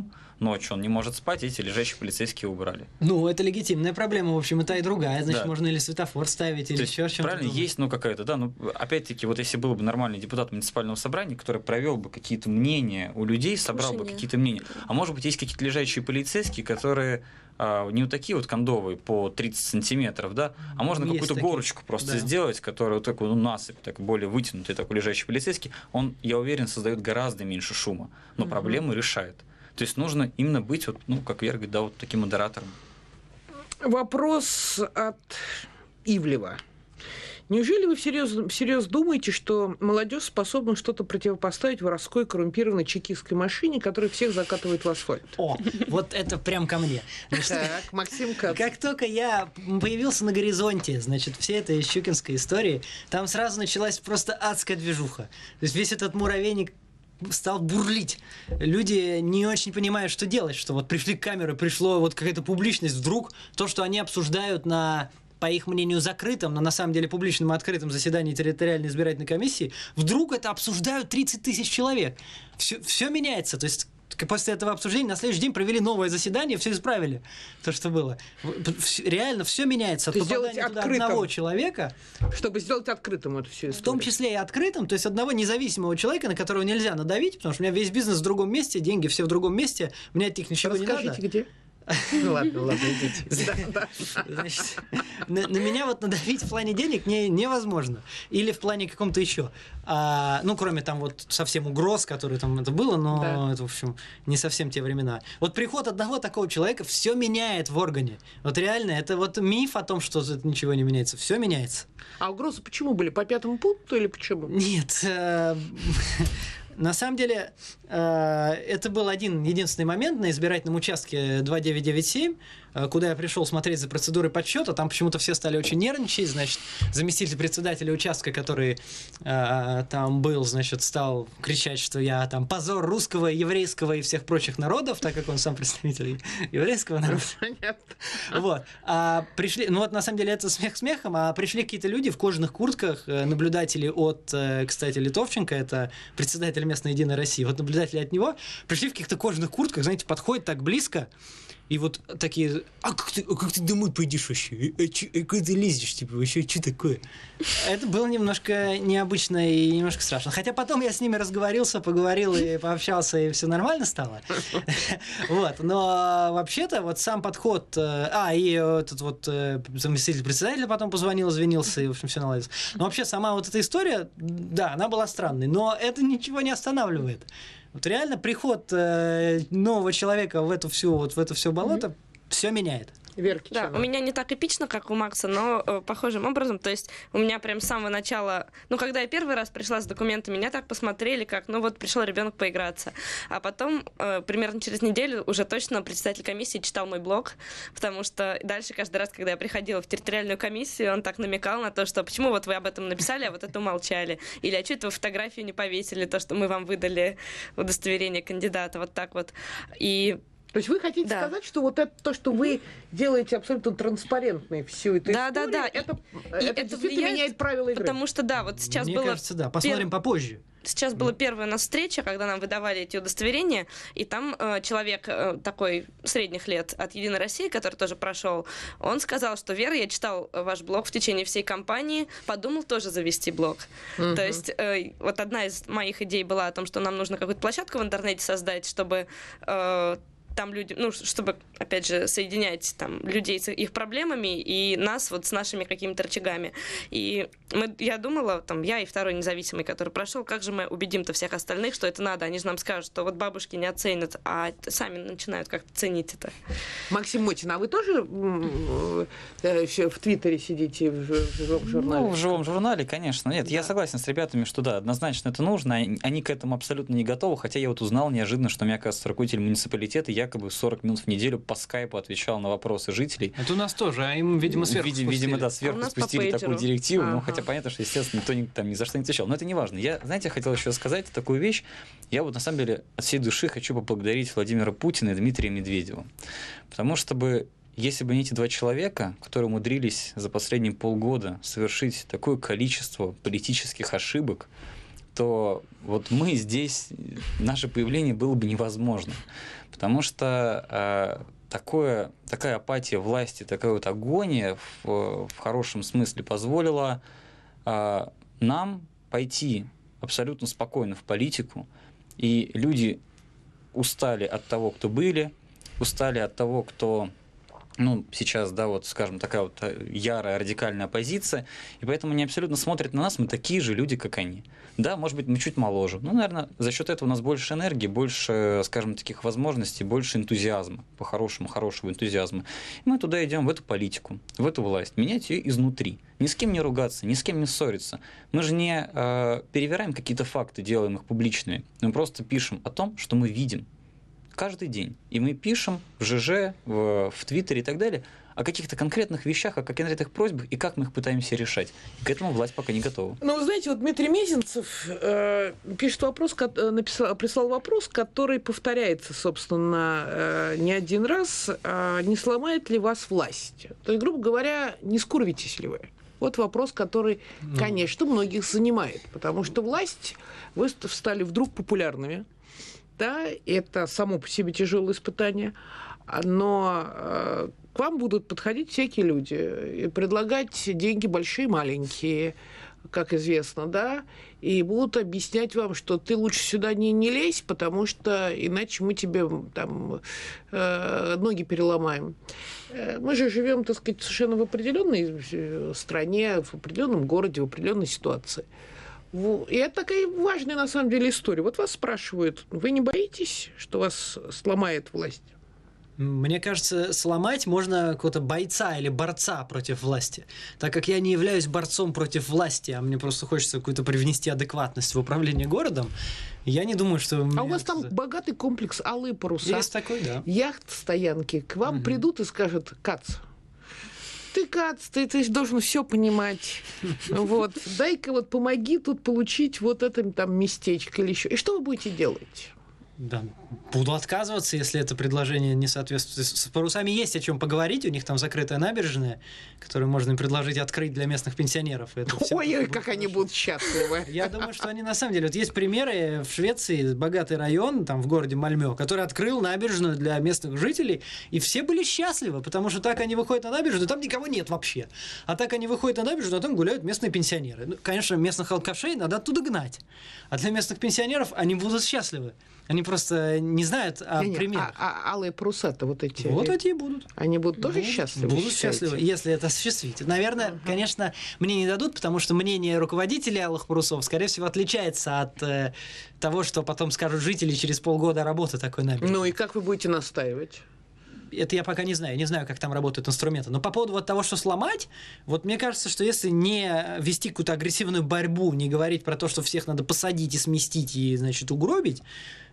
ночью он не может спать, эти лежачие полицейские убрали. Ну, это легитимная проблема, в общем, и та, и другая. Значит, Да. можно или светофор ставить, или То еще есть, чем-то. правильно, другое. есть, ну, какая-то, да, ну, опять-таки, вот если был бы нормальный депутат муниципального собрания, который провел бы какие-то мнения у людей, собрал бы Слушание. какие-то мнения. А может быть, есть какие-то лежачие полицейские, которые а, не вот такие вот кондовые по тридцать сантиметров, да, а можно Есть какую-то такие, горочку просто да. сделать, которая вот такой, ну, насыпь, так более вытянутый такой лежачий полицейский, он, я уверен, создает гораздо меньше шума, но проблемы решает. То есть нужно именно быть, вот, ну, как Вера говорит, да, вот таким модератором. Вопрос от Ивлева. Неужели вы всерьез, всерьез думаете, что молодежь способна что-то противопоставить воровской коррумпированной чекистской машине, которая всех закатывает в асфальт? О, вот это прям ко мне. Значит, Так, Максим Кац. как только я появился на горизонте, значит, всей этой щукинской истории, там сразу началась просто адская движуха. То есть весь этот муравейник стал бурлить. Люди не очень понимают, что делать, что вот пришли камеры, пришло вот какая-то публичность, вдруг то, что они обсуждают на, по их мнению, закрытом, но на самом деле публичном и открытом заседании территориальной избирательной комиссии, вдруг это обсуждают тридцать тысяч человек. Все, все меняется. То есть после этого обсуждения на следующий день провели новое заседание, все исправили то, что было. Реально все меняется. От То есть попадания сделать туда открытым. одного человека, Чтобы сделать открытым эту всю в том историю. числе и открытым, то есть одного независимого человека, на которого нельзя надавить, потому что у меня весь бизнес в другом месте, деньги все в другом месте, мне от них ничего не надо. Расскажите, где? Ну ладно, ладно, идите. Да, да. Значит, на, на меня вот надавить в плане денег не, невозможно. Или в плане каком-то еще. А, ну, кроме там вот совсем угроз, которые там это было, но Да. это, в общем, не совсем те времена. Вот приход одного такого человека все меняет в органе. Вот реально, это вот миф о том, что это ничего не меняется. Все меняется. А угрозы почему были? По пятому пункту или почему? Нет. э, На самом деле, э, это был один единственный момент на избирательном участке два девять девять семь, э, куда я пришел смотреть за процедурой подсчета. Там почему-то все стали очень нервничать. Значит, заместитель председателя участка, который э, там был, значит, стал кричать, что я там позор русского, еврейского и всех прочих народов, так как он сам представитель еврейского народа. Понятно. Вот. А пришли, ну вот на самом деле это смех смехом, а пришли какие-то люди в кожаных куртках, э, наблюдатели от, э, кстати, Литовченко, это председатель местной Единой России, вот наблюдатели от него пришли в каких-то кожаных куртках, знаете, подходят так близко, и вот такие, а как ты, а как ты домой пойдешь вообще? А, чё, а куда ты лезешь, типа, вообще, что такое? Это было немножко необычно и немножко страшно. Хотя потом я с ними разговорился, поговорил и пообщался, и все нормально стало. Вот, но вообще-то вот сам подход... А, и этот вот заместитель председателя потом позвонил, извинился, и, в общем, все наладилось. Но вообще сама вот эта история, да, она была странной, но это ничего не останавливает. Вот реально приход э, нового человека в эту всю вот в это все болото mm-hmm. все меняет. Верки, Да, чего? у меня не так эпично, как у Макса, но э, похожим образом. То есть у меня прям с самого начала, ну, когда я первый раз пришла с документами, меня так посмотрели, как, ну, вот пришел ребенок поиграться. А потом, э, примерно через неделю, уже точно председатель комиссии читал мой блог, потому что дальше каждый раз, когда я приходила в территориальную комиссию, он так намекал на то, что почему вот вы об этом написали, а вот это умолчали. Или а что это вы фотографию не повесили, то, что мы вам выдали удостоверение кандидата, вот так вот. И То есть вы хотите Да. сказать, что вот это то, что вы делаете абсолютно транспарентной всю эту Да, да, историю, да. это, И это это действительно влияет, меняет правила игры? Потому что, да, вот сейчас Мне было... кажется, да. Посмотрим пер- попозже. Сейчас была первая у нас встреча, когда нам выдавали эти удостоверения, и там э, человек э, такой средних лет от Единой России, который тоже прошел, он сказал, что Вера, я читал ваш блог в течение всей кампании, подумал тоже завести блог. Мгм. То есть э, вот одна из моих идей была о том, что нам нужно какую-то площадку в интернете создать, чтобы... Э, там люди, ну, чтобы, опять же, соединять там людей с их проблемами и нас вот с нашими какими-то рычагами. И мы, я думала, там, я и второй независимый, который прошел, как же мы убедим-то всех остальных, что это надо. Они же нам скажут, что вот бабушки не оценят, а сами начинают как-то ценить это. Максим Мотин, а вы тоже м, э, ещё в Твиттере сидите, в, жи- в живом журнале? Ну, в живом журнале, конечно. Нет, я согласен с ребятами, что да, однозначно это нужно. Они они к этому абсолютно не готовы. Хотя я вот узнал неожиданно, что у меня, оказывается, руководитель муниципалитета якобы сорок минут в неделю по скайпу отвечал на вопросы жителей. Это у нас тоже, а им, видимо, сверху Видимо, видимо, да, сверху А у нас по спустили такую пейджеру. директиву. Ну, Ага. хотя понятно, что, естественно, никто ни, там ни за что не отвечал. Но это не важно. Я, знаете, я хотел еще сказать такую вещь. Я вот, на самом деле, от всей души хочу поблагодарить Владимира Путина и Дмитрия Медведева. Потому что бы, если бы не эти два человека, которые умудрились за последние полгода совершить такое количество политических ошибок, то вот мы здесь, наше появление было бы невозможно. Потому что э, такое, такая апатия власти, такая вот агония в, в хорошем смысле позволила э, нам пойти абсолютно спокойно в политику. И люди устали от того, кто были, устали от того, кто... Ну, сейчас, да, вот, скажем, такая вот ярая радикальная оппозиция, и поэтому они абсолютно смотрят на нас, мы такие же люди, как они. Да, может быть, мы чуть моложе, но, наверное, за счет этого у нас больше энергии, больше, скажем, таких возможностей, больше энтузиазма, по-хорошему, хорошего энтузиазма. И мы туда идем, в эту политику, в эту власть, менять ее изнутри. Ни с кем не ругаться, ни с кем не ссориться. Мы же не э, перевираем какие-то факты, делаем их публичными, мы просто пишем о том, что мы видим. Каждый день. И мы пишем в ЖЖ, в, в Твиттере и так далее о каких-то конкретных вещах, о конкретных просьбах и как мы их пытаемся решать. И к этому власть пока не готова. Ну, вы знаете, вот Дмитрий Мезенцев э, пишет вопрос, написал, прислал вопрос, который повторяется, собственно, э, не один раз. Э, не сломает ли вас власть? То есть, грубо говоря, не скурвитесь ли вы? Вот вопрос, который, конечно, многих занимает. Потому что власть, вы стали вдруг популярными. Да, это само по себе тяжелое испытание, но э, к вам будут подходить всякие люди и предлагать деньги большие, маленькие, как известно, да, и будут объяснять вам, что ты лучше сюда не, не лезь, потому что иначе мы тебе там э, ноги переломаем. Мы же живем, так сказать, совершенно в определенной стране, в определенном городе, в определенной ситуации. И это такая важная, на самом деле, история. Вот вас спрашивают, вы не боитесь, что вас сломает власть? Мне кажется, сломать можно какого-то бойца или борца против власти. Так как я не являюсь борцом против власти, а мне просто хочется какую-то привнести адекватность в управление городом, я не думаю, что... А у вас там богатый комплекс «Алые паруса». Есть такой, да. Яхт-стоянки. К вам угу. придут и скажут: Кац, ты, Кац, ты, ты должен все понимать. Вот. Дай-ка вот помоги тут получить вот это там местечко или еще. И что вы будете делать? Да, буду отказываться, если это предложение не соответствует. С парусами есть о чем поговорить, у них там закрытая набережная, которую можно предложить открыть для местных пенсионеров. Ой-ой, как они будут счастливы. Я думаю, что они на самом деле... Вот есть примеры в Швеции, богатый район, там в городе Мальмё, который открыл набережную для местных жителей, и все были счастливы, потому что так они выходят на набережную, там никого нет вообще. А так они выходят на набережную, а там гуляют местные пенсионеры. Ну, конечно, местных алкашей надо оттуда гнать. А для местных пенсионеров они будут счастливы. Они просто не знают о не, примерах. А, а алые паруса-то вот эти? Вот эти и будут. Они будут тоже будут, счастливы? Будут счастливы, если это осуществить. Наверное, uh-huh. конечно, мне не дадут, потому что мнение руководителей алых парусов, скорее всего, отличается от э, того, что потом скажут жители через полгода работы такой набережной. Ну и как вы будете настаивать? Это я пока не знаю, не знаю, как там работают инструменты. Но по поводу вот того, что сломать, вот мне кажется, что если не вести какую-то агрессивную борьбу, не говорить про то, что всех надо посадить и сместить и, значит, угробить,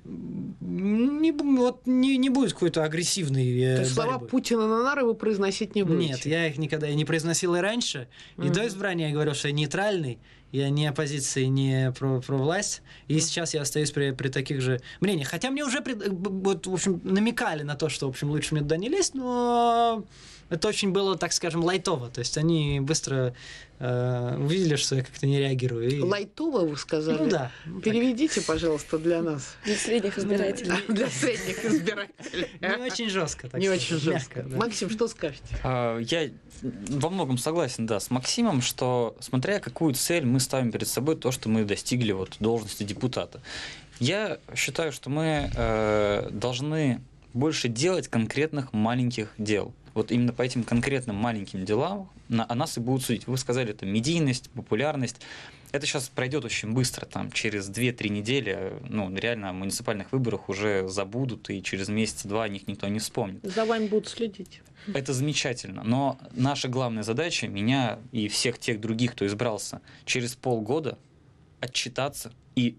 не, вот, не, не будет какой-то агрессивной э, То есть слова Путина на нары вы произносить не будете? Нет, я их никогда и не произносил и раньше. И mm-hmm. до избрания я говорил, что я нейтральный, я не оппозиции, не про, про власть. И mm-hmm. сейчас я остаюсь при, при таких же мнениях. Хотя мне уже вот, в общем, намекали на то, что, в общем, лучше мне туда не лезть, но это очень было, так скажем, лайтово. То есть они быстро э, увидели, что я как-то не реагирую. И... Лайтово, вы сказали? Ну да. Переведите, пожалуйста, для нас. Для средних избирателей. Для средних избирателей. Не очень жестко. Не очень жестко. Максим, что скажете? Я во многом согласен, да, с Максимом, что смотря какую цель мы ставим перед собой, то, что мы достигли вот должности депутата. Я считаю, что мы э, должны больше делать конкретных маленьких дел. Вот именно по этим конкретным маленьким делам на, о нас и будут судить. Вы сказали, это медийность, популярность. Это сейчас пройдет очень быстро, там, через две-три недели, ну, реально о муниципальных выборах уже забудут, и через месяц-два о них никто не вспомнит. За вами будут следить. Это замечательно, но наша главная задача, меня и всех тех других, кто избрался, через полгода отчитаться и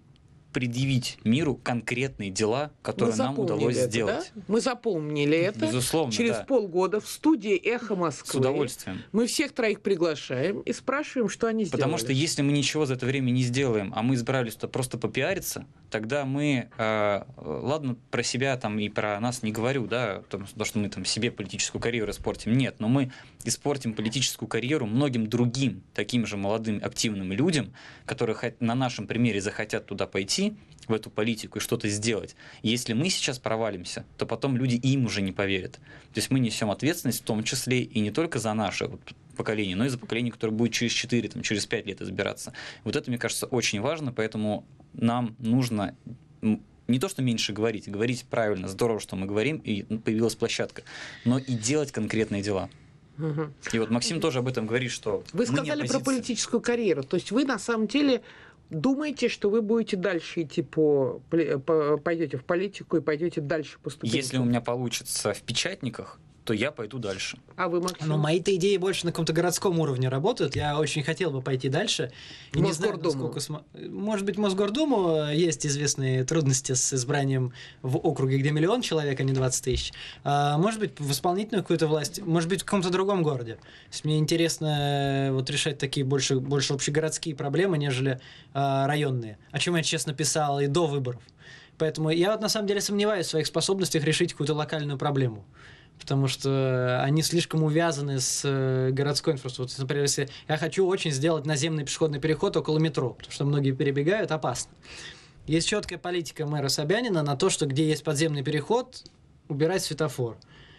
предъявить миру конкретные дела, которые нам удалось это, сделать. Да? Мы запомнили это. Безусловно, Через да. полгода в студии «Эхо Москвы». С удовольствием. Мы всех троих приглашаем и спрашиваем, что они сделали. Потому что если мы ничего за это время не сделаем, а мы избрались то просто попиариться, тогда мы, э, ладно, про себя там и про нас не говорю, да, потому что мы там себе политическую карьеру испортим. Нет, но мы испортим политическую карьеру многим другим таким же молодым активным людям, которые на нашем примере захотят туда пойти, в эту политику и что-то сделать. И если мы сейчас провалимся, то потом люди им уже не поверят. То есть мы несем ответственность в том числе и не только за наше вот поколение, но и за поколение, которое будет через четыре, там, через пять лет избираться. Вот это, мне кажется, очень важно, поэтому нам нужно не то, что меньше говорить, говорить правильно, здорово, что мы говорим, и появилась площадка, но и делать конкретные дела. Угу. И вот Максим тоже об этом говорит, что... Вы сказали про политическую карьеру, то есть вы на самом деле... Думаете, что вы будете дальше идти по, по пойдете в политику и пойдете дальше по ступенькам? Если у меня получится в печатниках, то я пойду дальше. А вы, Максим? Ну, мои-то идеи больше на каком-то городском уровне работают. Я очень хотел бы пойти дальше. И не знаю, насколько см... Может быть, Мосгордуму есть известные трудности с избранием в округе, где миллион человек, а не двадцать тысяч. А, может быть, в исполнительную какую-то власть, может быть, в каком-то другом городе. То есть мне интересно вот решать такие больше, больше общегородские проблемы, нежели а, районные. О чем я честно писал и до выборов. Поэтому я вот на самом деле сомневаюсь в своих способностях решить какую-то локальную проблему. Потому что они слишком увязаны с городской инфраструктурой. Например, если я хочу очень сделать наземный пешеходный переход около метро, потому что многие перебегают, опасно. Есть четкая политика мэра Собянина на то, что где есть подземный переход, убирать светофор.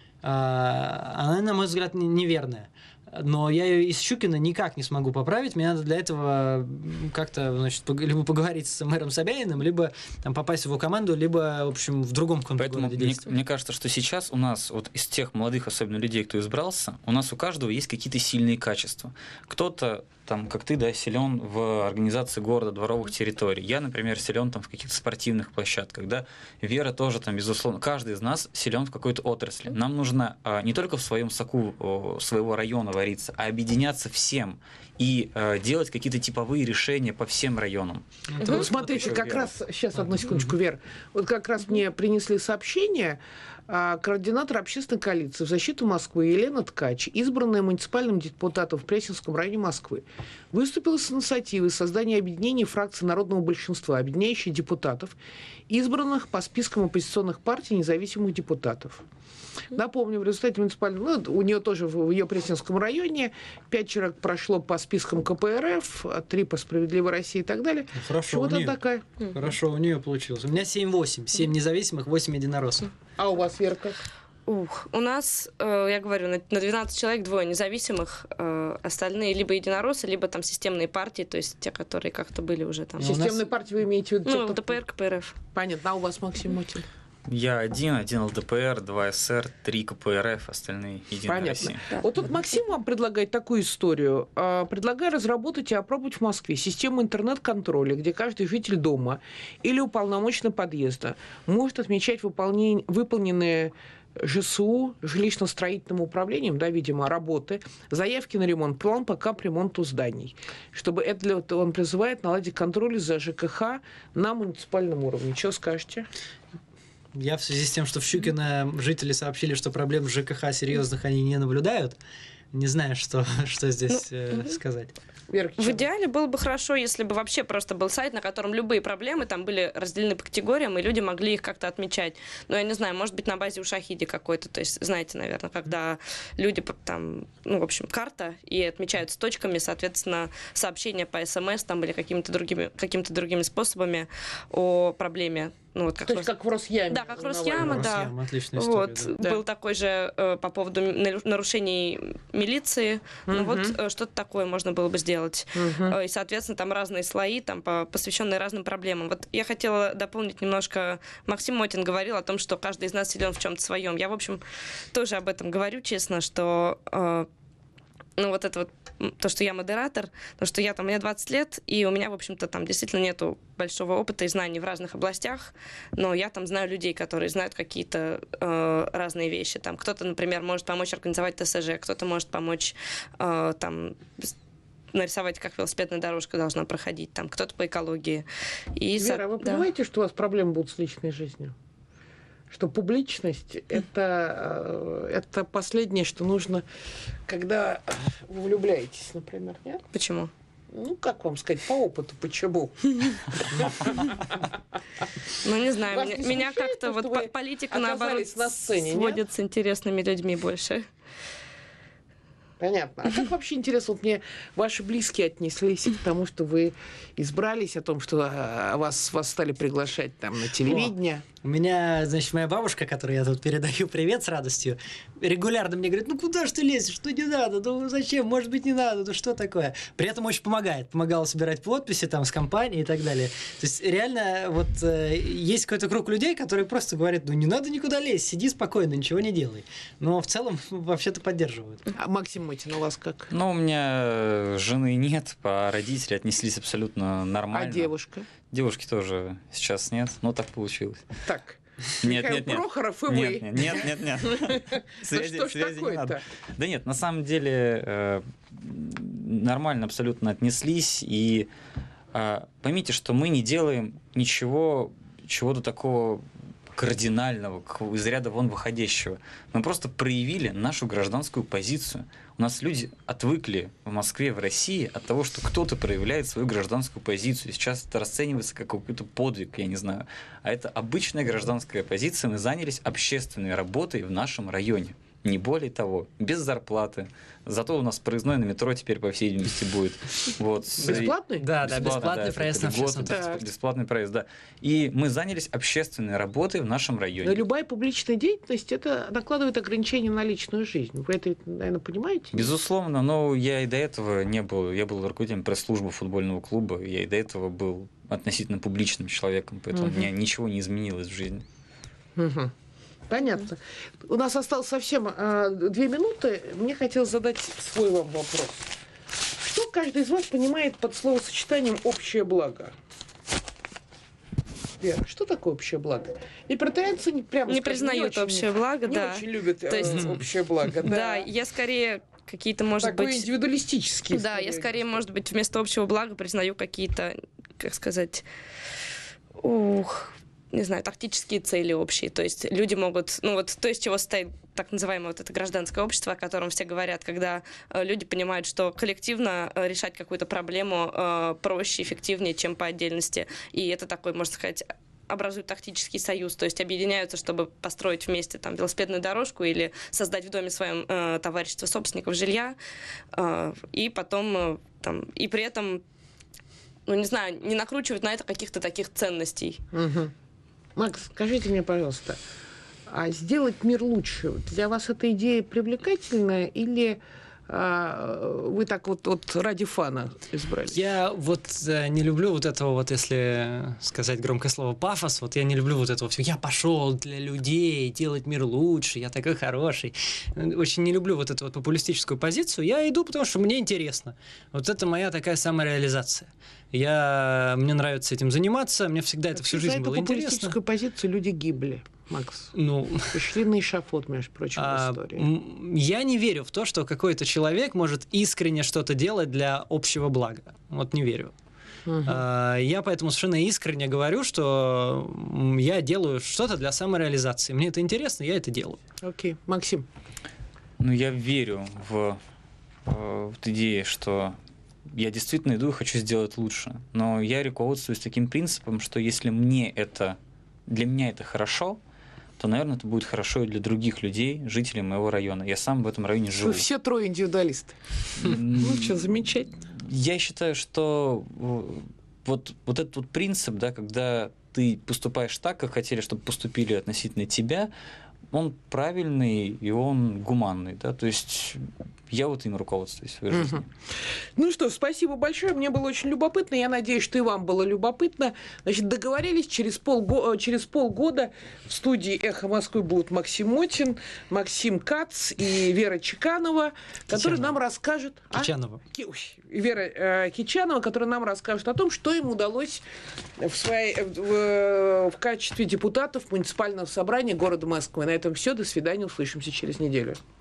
Она, на мой взгляд, неверная. Но я ее из Щукина никак не смогу поправить. Мне надо для этого как-то, значит, либо поговорить с мэром Собяниным, либо там, попасть в его команду, либо, в общем, в другом каком-то Поэтому городе мне, мне кажется, что сейчас у нас, вот из тех молодых, особенно людей, кто избрался, у нас у каждого есть какие-то сильные качества. Кто-то, там, как ты, да, силен в организации города, дворовых территорий. Я, например, силен там в каких-то спортивных площадках, да. Вера тоже там, безусловно. Каждый из нас силен в какой-то отрасли. Нам нужно а, не только в своем соку о, своего района вариться, а объединяться всем и а, делать какие-то типовые решения по всем районам. Ну, вот смотрите, как Вера. раз, сейчас одну секундочку, Вера, вот как раз мне принесли сообщение, а, координатор общественной коалиции в защиту Москвы Елена Ткач, избранная муниципальным депутатом в Пресненском районе Москвы, выступила с инициативой создания объединения фракции народного большинства, объединяющей депутатов, избранных по спискам оппозиционных партий независимых депутатов. Напомню, в результате муниципального... Ну, у нее тоже в ее Пресненском районе пять человек прошло по спискам ка пэ эр эф, три по «Справедливой России» и так далее. Ну, хорошо, вот у нее, такая. Хорошо, у нее получилось. У меня семь-восемь. семь независимых, восемь единороссов. А у вас, Верка? Ух, у нас, э, я говорю, на, на двенадцать человек двое независимых, э, остальные либо единороссы, либо там системные партии, то есть те, которые как-то были уже там. Системные нас... партии вы имеете в виду? Ну, ЛДПР, ка пэ эр эф. Понятно. А у вас, Максим Мотин? Я один, один эл дэ пэ эр, два эс эр, три ка пэ эр эф, остальные Единая Россия. Да. Вот тут Максим вам предлагает такую историю. Предлагаю разработать и опробовать в Москве систему интернет-контроля, где каждый житель дома или уполномоченного подъезда может отмечать выполнение, выполненные жэ эс у, жилищно-строительным управлением, да, видимо, работы, заявки на ремонт, план по капремонту зданий. Чтобы это он призывает наладить контроль за жэ ка ха на муниципальном уровне. Что скажете? Я в связи с тем, что в Щукино жители сообщили, что проблем с жэ ка ха серьезных они не наблюдают, не знаю, что, что здесь ну, э, сказать. В идеале было бы хорошо, если бы вообще просто был сайт, на котором любые проблемы там были разделены по категориям, и люди могли их как-то отмечать. Но я не знаю, может быть, на базе Ушахиди какой-то. То есть, знаете, наверное, когда люди там, ну, в общем, карта, и отмечают с точками, соответственно, сообщения по эс эм эс там или какими-то другими, какими-то другими способами о проблеме. Ну, вот как То Рос... есть как в Росяме. Да, как в Росяма, да. Росъям, отличная история, вот. Да. Был такой же э, по поводу нарушений милиции. Uh-huh. Ну вот э, что-то такое можно было бы сделать. Uh-huh. И, соответственно, там разные слои, там по, посвященные разным проблемам. Вот я хотела дополнить немножко. Максим Мотин говорил о том, что каждый из нас силен в чем-то своем. Я, в общем, тоже об этом говорю, честно, что... Э, ну, вот это вот, то, что я модератор, то, что я там, мне двадцать лет, и у меня, в общем-то, там действительно нету большого опыта и знаний в разных областях, но я там знаю людей, которые знают какие-то э, разные вещи. Там кто-то, например, может помочь организовать тэ эс жэ, кто-то может помочь э, там... нарисовать, как велосипедная дорожка должна проходить, там кто-то по экологии. И Вера, вы да. понимаете, что у вас проблемы будут с личной жизнью? Что публичность – это, это последнее, что нужно, когда вы влюбляетесь, например, нет? Почему? Ну, как вам сказать, по опыту, почему? Ну, не знаю, меня как-то вот политика, наоборот, сводит с интересными людьми больше. Понятно. А как вообще, интересно, вот мне ваши близкие отнеслись к тому, что вы избрались, о том, что вас, вас стали приглашать там на телевидение? О, у меня, значит, моя бабушка, которой я тут передаю привет с радостью, регулярно мне говорит, ну куда ж ты лезешь, что не надо, ну зачем, может быть не надо, ну что такое? При этом очень помогает, помогала собирать подписи там с компанией и так далее. То есть реально вот э, есть какой-то круг людей, которые просто говорят, ну не надо никуда лезть, сиди спокойно, ничего не делай. Но в целом вообще-то поддерживают. А Максим Мотин, у вас как? Ну, у меня жены нет, а родители отнеслись абсолютно нормально. А девушка? Девушки тоже сейчас нет, но так получилось. Так. Нет, Михаил нет, нет. Прохоров и нет, вы. Нет, нет, нет. Связи, что ж связи не надо. такое-то? Да нет, на самом деле э, нормально абсолютно отнеслись. И э, поймите, что мы не делаем ничего, чего-то такого кардинального, из ряда вон выходящего. Мы просто проявили нашу гражданскую позицию. У нас люди отвыкли в Москве, в России от того, что кто-то проявляет свою гражданскую позицию. Сейчас это расценивается как какой-то подвиг, я не знаю. А это обычная гражданская позиция. Мы занялись общественной работой в нашем районе. Не более того, без зарплаты. Зато у нас проездной на метро теперь, по всей видимости, будет. Вот. Бесплатный? Да, да, бесплатный да, проезд на общественном транспорте. Бесплатный проезд, да. И мы занялись общественной работой в нашем районе. Но любая публичная деятельность, это накладывает ограничения на личную жизнь. Вы это, наверное, понимаете? Безусловно, но я и до этого не был. Я был руководителем пресс-службы футбольного клуба. Я и до этого был относительно публичным человеком, поэтому угу. у меня ничего не изменилось в жизни. Угу. Понятно. У нас осталось совсем э, две минуты. Мне хотелось задать свой вам вопрос. Что каждый из вас понимает под словосочетанием «общее благо»? Вера, что такое общее благо? Либертарианцы не прямо не скажем, признают не общее очень, благо, не да. очень любят То есть, э, общее благо. Да. Да, я скорее какие-то, может Такой быть... индивидуалистический. Да, я скорее, может быть, вместо общего блага признаю какие-то, как сказать... Ух... не знаю, тактические цели общие. То есть люди могут... Ну вот то, из чего состоит так называемое вот это гражданское общество, о котором все говорят, когда э, люди понимают, что коллективно э, решать какую-то проблему э, проще, эффективнее, чем по отдельности. И это такой, можно сказать, образуют тактический союз, то есть объединяются, чтобы построить вместе там велосипедную дорожку или создать в доме своем э, товарищество собственников жилья, э, и потом э, там... И при этом, ну не знаю, не накручивать на это каких-то таких ценностей. Угу. Макс, скажите мне, пожалуйста, а сделать мир лучше, для вас эта идея привлекательная или а, вы так вот, вот ради фана избрали? Я вот э, не люблю вот этого вот, если сказать громкое слово, пафос, вот я не люблю вот этого все. Я пошел для людей делать мир лучше, я такой хороший. Очень не люблю вот эту вот популистическую позицию. Я иду, потому что мне интересно. Вот это моя такая самореализация. Я, мне нравится этим заниматься, мне всегда это всю жизнь было интересно. За эту популистическую позицию люди гибли, Макс. Ну, пришли на эшафот, между прочим, а, в истории. Я не верю в то, что какой-то человек может искренне что-то делать для общего блага. Вот не верю. Угу. А, я поэтому совершенно искренне говорю, что я делаю что-то для самореализации. Мне это интересно, я это делаю. Окей. Максим? Ну, я верю в, в идею, что я действительно иду и хочу сделать лучше. Но я руководствуюсь таким принципом, что если мне это, для меня это хорошо, то, наверное, это будет хорошо и для других людей, жителей моего района. Я сам в этом районе живу. Вы все трое индивидуалисты. Ну что, замечательно. Я считаю, что вот, вот этот вот принцип, да, когда ты поступаешь так, как хотели, чтобы поступили относительно тебя, он правильный и он гуманный, да, то есть я вот им руководствуюсь в своей жизни. Угу. Ну что, спасибо большое, мне было очень любопытно, я надеюсь, что и вам было любопытно. Значит, договорились, через, полго... через полгода в студии «Эхо Москвы» будут Максим Мотин, Максим Кац и Вера Чеканова, которые нам расскажут... Кичанова. А? Ки... Вера э, Кичанова, которая нам расскажет о том, что им удалось в, своей... в... в качестве депутатов муниципального собрания города Москвы. На этом все, до свидания, услышимся через неделю.